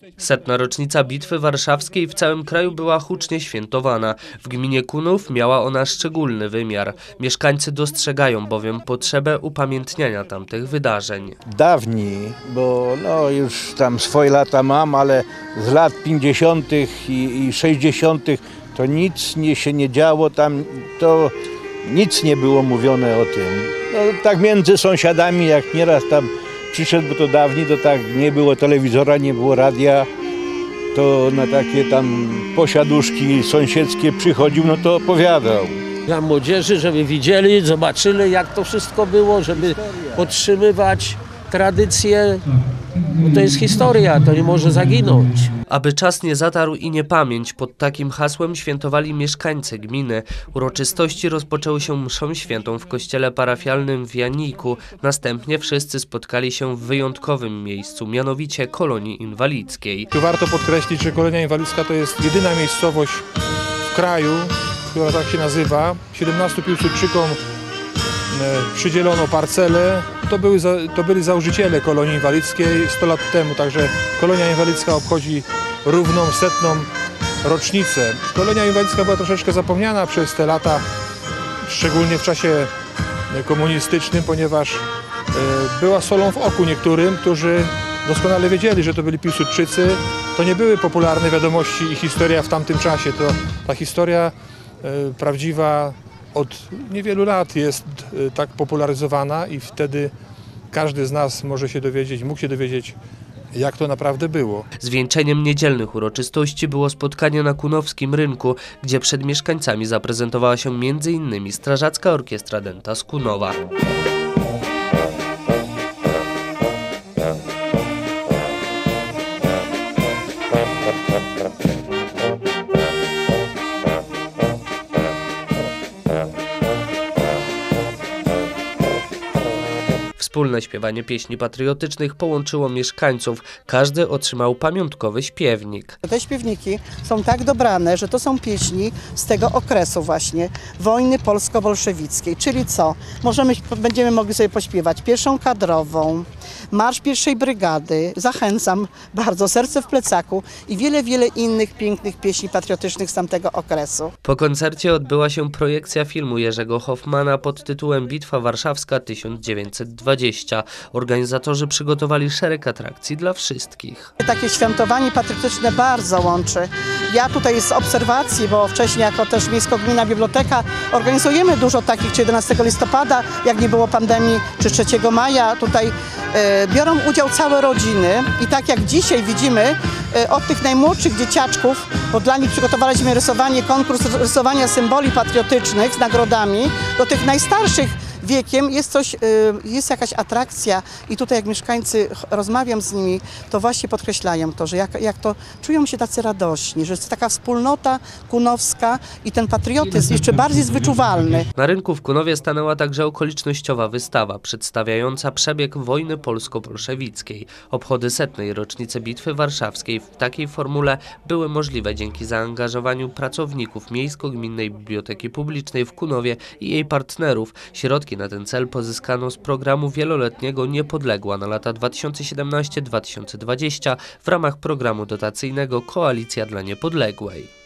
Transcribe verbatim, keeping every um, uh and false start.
Setna rocznica Bitwy Warszawskiej w całym kraju była hucznie świętowana. W gminie Kunów miała ona szczególny wymiar. Mieszkańcy dostrzegają bowiem potrzebę upamiętniania tamtych wydarzeń. Dawniej, bo no już tam swoje lata mam, ale z lat pięćdziesiątych i, i sześćdziesiątych to nic nie się nie działo, tam to nic nie było mówione o tym. No, tak między sąsiadami, jak nieraz tam przyszedł, bo to dawniej, to tak nie było telewizora, nie było radia, to na takie tam posiaduszki sąsiedzkie przychodził, no to opowiadał. Dla młodzieży, żeby widzieli, zobaczyli, jak to wszystko było, żeby podtrzymywać tradycje, bo to jest historia, to nie może zaginąć. Aby czas nie zatarł i nie pamięć, pod takim hasłem świętowali mieszkańcy gminy. Uroczystości rozpoczęły się mszą świętą w kościele parafialnym w Janiku. Następnie wszyscy spotkali się w wyjątkowym miejscu, mianowicie kolonii inwalidzkiej. Tu warto podkreślić, że kolonia inwalidzka to jest jedyna miejscowość w kraju, która tak się nazywa. siedemnastu Piłsudczykom przydzielono parcele. To, były za, to byli założyciele kolonii inwalidzkiej sto lat temu, także kolonia inwalidzka obchodzi równą setną rocznicę. Kolonia inwalidzka była troszeczkę zapomniana przez te lata, szczególnie w czasie komunistycznym, ponieważ była solą w oku niektórym, którzy doskonale wiedzieli, że to byli Piłsudczycy. To nie były popularne wiadomości i historia w tamtym czasie. To ta historia prawdziwa od niewielu lat jest tak popularyzowana i wtedy każdy z nas może się dowiedzieć, mógł się dowiedzieć, jak to naprawdę było. Zwieńczeniem niedzielnych uroczystości było spotkanie na Kunowskim Rynku, gdzie przed mieszkańcami zaprezentowała się między innymi Strażacka Orkiestra Dęta z Kunowa. Wspólne śpiewanie pieśni patriotycznych połączyło mieszkańców. Każdy otrzymał pamiątkowy śpiewnik. Te śpiewniki są tak dobrane, że to są pieśni z tego okresu właśnie wojny polsko-bolszewickiej. Czyli co? Możemy, będziemy mogli sobie pośpiewać pierwszą kadrową, marsz pierwszej brygady, zachęcam bardzo, serce w plecaku i wiele, wiele innych pięknych pieśni patriotycznych z tamtego okresu. Po koncercie odbyła się projekcja filmu Jerzego Hoffmana pod tytułem Bitwa Warszawska tysiąc dziewięćset dwadzieścia. Organizatorzy przygotowali szereg atrakcji dla wszystkich. Takie świętowanie patriotyczne bardzo łączy. Ja tutaj z obserwacji, bo wcześniej jako też Miejsko-Gminna Biblioteka organizujemy dużo takich, czy jedenastego listopada, jak nie było pandemii, czy trzeciego maja. Tutaj e, biorą udział całe rodziny i tak jak dzisiaj widzimy, e, od tych najmłodszych dzieciaczków, bo dla nich przygotowaliśmy rysowanie, konkurs rysowania symboli patriotycznych z nagrodami, do tych najstarszych wiekiem jest coś, jest jakaś atrakcja i tutaj jak mieszkańcy rozmawiam z nimi, to właśnie podkreślają to, że jak, jak to czują się tacy radośni, że jest taka wspólnota kunowska i ten patriotyzm jeszcze bardziej jest wyczuwalny. Na rynku w Kunowie stanęła także okolicznościowa wystawa przedstawiająca przebieg wojny polsko-bolszewickiej. Obchody setnej rocznicy Bitwy Warszawskiej w takiej formule były możliwe dzięki zaangażowaniu pracowników Miejsko-Gminnej Biblioteki Publicznej w Kunowie i jej partnerów. Środki na ten cel pozyskano z programu wieloletniego Niepodległa na lata dwa tysiące siedemnasty do dwa tysiące dwudziestego w ramach programu dotacyjnego Koalicja dla Niepodległej.